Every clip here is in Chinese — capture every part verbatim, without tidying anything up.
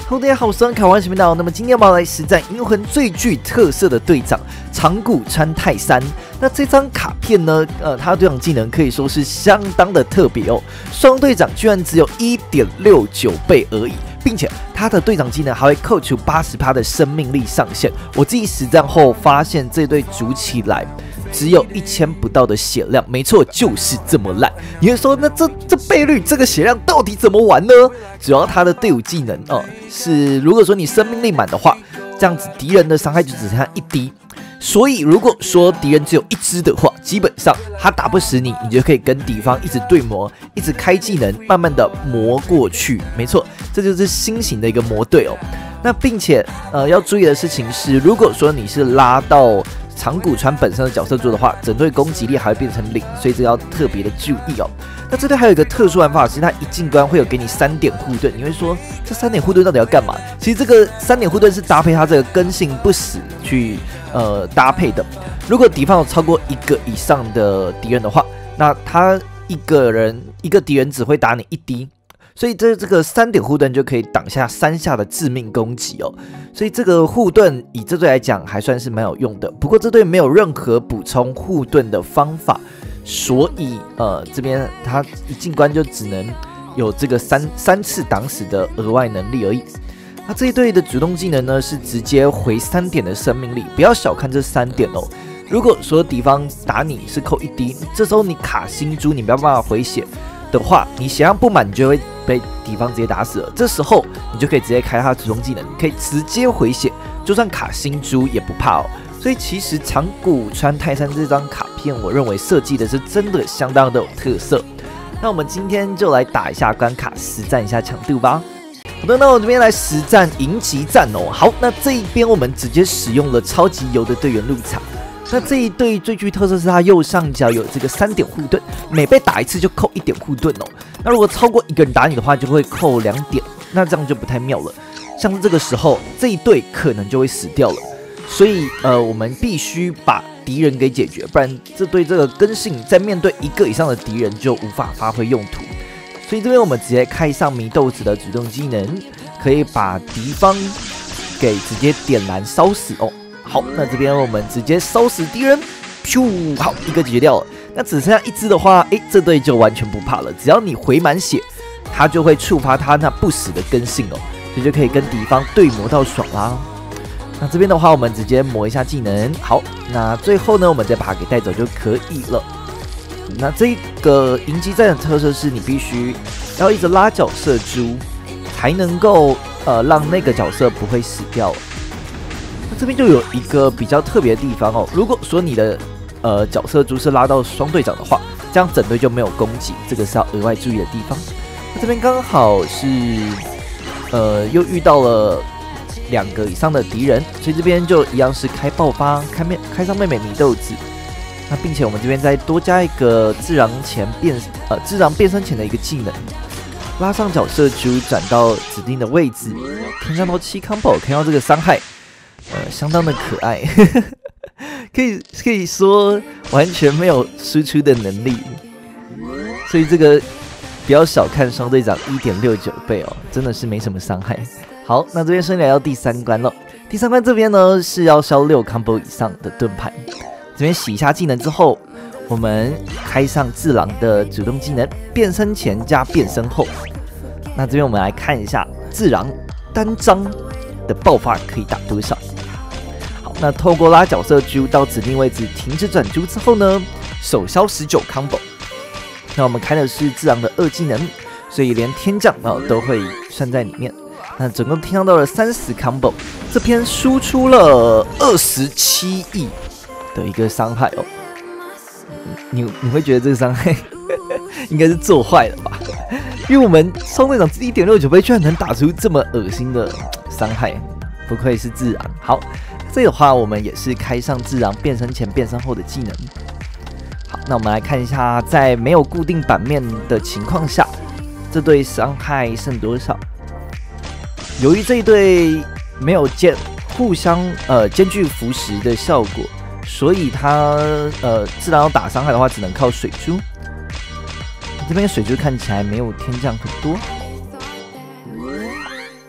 Hello， 大家好，我是卡玩小频道。那么今天我们要来实战银魂最具特色的队长长谷川泰山。那这张卡片呢，呃，他的队长技能可以说是相当的特别哦。双队长居然只有 一点六九 倍而已，并且他的队长技能还会扣除 百分之八十 的生命力上限。我自己实战后发现，这队组起来只有一千不到的血量，没错，就是这么烂。你会说，那这这倍率，这个血量到底怎么玩呢？主要他的队伍技能哦、呃，是如果说你生命力满的话，这样子敌人的伤害就只剩下一滴。所以如果说敌人只有一只的话，基本上他打不死你，你就可以跟敌方一直对磨，一直开技能，慢慢的磨过去。没错，这就是新型的一个磨队哦。那并且呃要注意的事情是，如果说你是拉到长谷川本身的角色做的话，整队攻击力还会变成零，所以这个要特别的注意哦。那这队还有一个特殊玩法，是它一进关会有给你三点护盾。你会说，这三点护盾到底要干嘛？其实这个三点护盾是搭配它这个根性不死去呃搭配的。如果敌方有超过一个以上的敌人的话，那他一个人一个敌人只会打你一滴。所以这这个三点护盾就可以挡下三下的致命攻击哦，所以这个护盾以这队来讲还算是蛮有用的。不过这队没有任何补充护盾的方法，所以呃这边他一进关就只能有这个三三次挡死的额外能力而已。那这一队的主动技能呢是直接回三点的生命力，不要小看这三点哦。如果说敌方打你是扣一滴，这时候你卡星珠，你没有办法回血的话，你血量不满，你就会被敌方直接打死了。这时候你就可以直接开他的主动技能，可以直接回血，就算卡星珠也不怕哦。所以其实长谷川泰山这张卡片，我认为设计的是真的相当的有特色。那我们今天就来打一下关卡，实战一下强度吧。好的，那我这边来实战营级战哦。好，那这一边我们直接使用了超级油的队员入场。那这一队最具特色是它右上角有这个三点护盾，每被打一次就扣一点护盾哦。那如果超过一个人打你的话，就会扣两点，那这样就不太妙了。像是这个时候，这一队可能就会死掉了，所以呃，我们必须把敌人给解决，不然这对这个根性在面对一个以上的敌人就无法发挥用途。所以这边我们直接开上祢豆子的主动技能，可以把敌方给直接点燃烧死哦。好，那这边我们直接烧死敌人，咻，好，一个解决掉了。那只剩下一只的话，诶，这队就完全不怕了。只要你回满血，它就会触发它那不死的根性哦，所以就可以跟敌方对磨到爽啦。那这边的话，我们直接磨一下技能。好，那最后呢，我们再把它给带走就可以了。那这个营级战的特色是你必须要一直拉角色珠，才能够呃让那个角色不会死掉。这边就有一个比较特别的地方哦，如果说你的呃角色珠是拉到双队长的话，这样整队就没有攻击，这个是要额外注意的地方。那这边刚好是呃又遇到了两个以上的敌人，所以这边就一样是开爆发，开面开上妹妹祢豆子。那并且我们这边再多加一个自攘前变呃自攘变身前的一个技能，拉上角色珠转到指定的位置，添加到七 combo， 看到这个伤害。呃，相当的可爱，可以可以说完全没有输出的能力，所以这个不要小看双队长 一点六九 倍哦，真的是没什么伤害。好，那这边顺利来到第三关了。第三关这边呢是要烧六 combo 以上的盾牌，这边洗一下技能之后，我们开上自攘的主动技能，变身前加变身后。那这边我们来看一下自攘单张的爆发可以打多少。那透过拉角色珠到指定位置停止转珠之后呢，手消十九 combo。那我们开的是自攘的二技能，所以连天降啊都会算在里面。那总共听到了三十 combo， 这边输出了二十七亿的一个伤害哦。你你会觉得这个伤害应该是做坏了吧？因为我们双队长 一点六九 倍居然能打出这么恶心的伤害，不愧是自攘。好。这个的话，我们也是开上自攘变身前、变身后的技能。好，那我们来看一下，在没有固定版面的情况下，这对伤害剩多少？由于这一对没有兼互相呃兼具腐蚀的效果，所以它呃自然要打伤害的话，只能靠水珠。这边水珠看起来没有天降很多。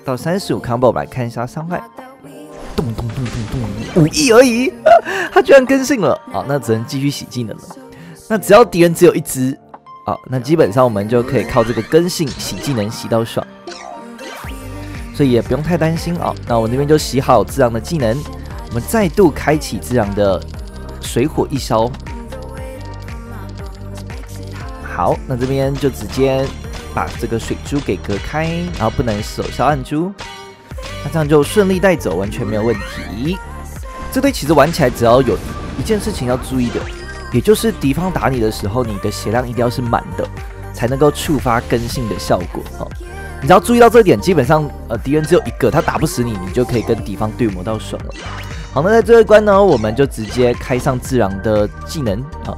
到三十五 combo， 我们来看一下伤害。咚咚咚咚咚，五亿而已，他居然更新了啊！那只能继续洗技能了。那只要敌人只有一只啊，那基本上我们就可以靠这个更新洗技能洗到爽，所以也不用太担心啊。那我这边就洗好自然的技能，我们再度开启自然的水火一烧。好，那这边就直接把这个水珠给隔开，然后不能手消暗珠。那这样就顺利带走，完全没有问题。这队其实玩起来只要有一件事情要注意的，也就是敌方打你的时候，你的血量一定要是满的，才能够触发更新的效果哦。你只要注意到这点，基本上呃敌人只有一个，他打不死你，你就可以跟敌方对磨到爽了。好，那在最后一关呢，我们就直接开上自然的技能啊。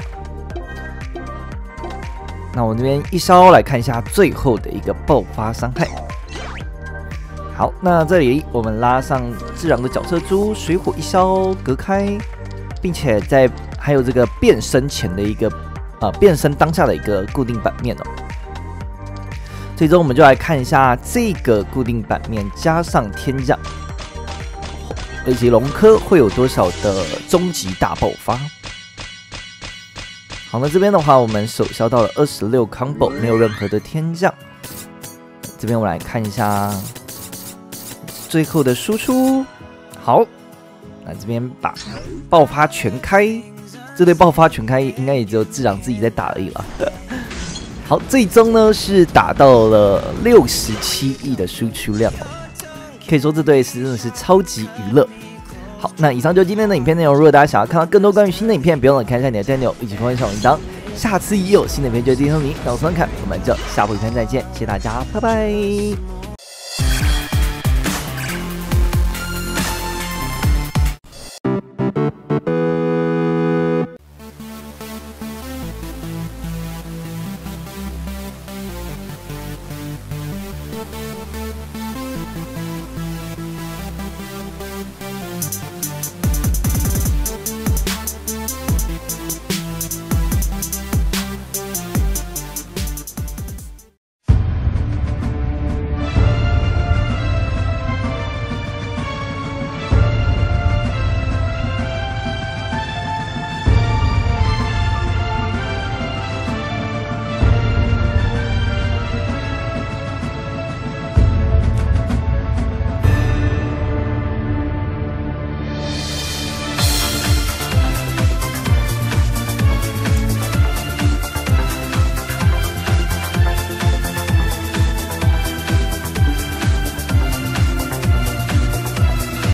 那我这边一烧来看一下最后的一个爆发伤害。好，那这里我们拉上自然的角色珠，水火一烧隔开，并且在还有这个变身前的一个啊、呃、变身当下的一个固定版面哦。最终我们就来看一下这个固定版面加上天降以及龙科会有多少的终极大爆发。好，那这边的话我们手消到了二十六 combo， 没有任何的天降。这边我们来看一下最后的输出。好，那这边把爆发全开，这对爆发全开应该也只有自然自己在打而已了。好，最终呢是打到了六十七亿的输出量哦，可以说这对是真的是超级娱乐。好，那以上就是今天的影片内容。如果大家想要看到更多关于新的影片，不用了看一下你的电钮，一起关注小铃铛。下次也有新的影片就会叮咚你。那我是文凯，我们就下部影片再见，谢谢大家，拜拜。